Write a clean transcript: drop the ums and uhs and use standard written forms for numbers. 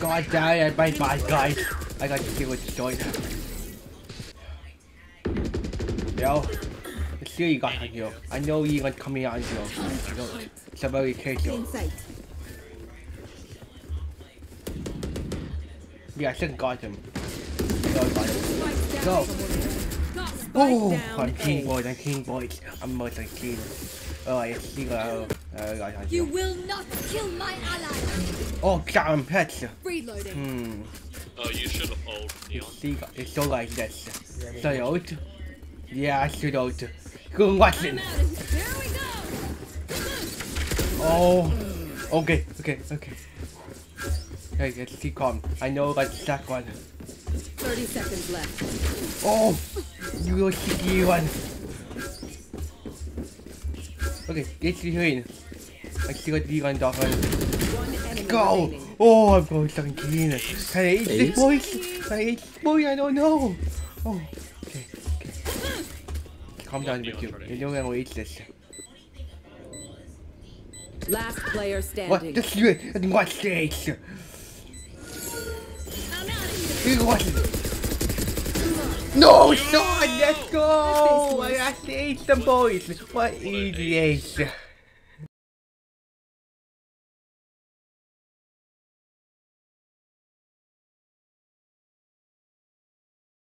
God damn it, my bad guys. I got to see what's destroyed. Yo, let's see what you got on you. I know you're gonna come here on you. It's a very careful. Yeah, I still got him. Go. Oh, I'm king boys. I'm most like king. Oh, I see. You will not kill my ally. Oh, damn pets. Reloading. Oh, you should have hold, Neon. It's so like this. So out. Yeah, I should out. Go watch it. Here we go. Oh. Okay. Hey, let's keep calm. I know about the second one. 30 seconds left. Oh, you go sticky one. Okay, get you in. I still got the gun dog on. Go! Oh, I'm going 17. Can I eat this boys? Can I eat this boy? I don't know. Oh, okay. Calm down with you. You know I'm gonna eat this. Last player standing. What? Just do it. And watch this. You watch it. No, son, let's go! I have to eat the boys. What is this?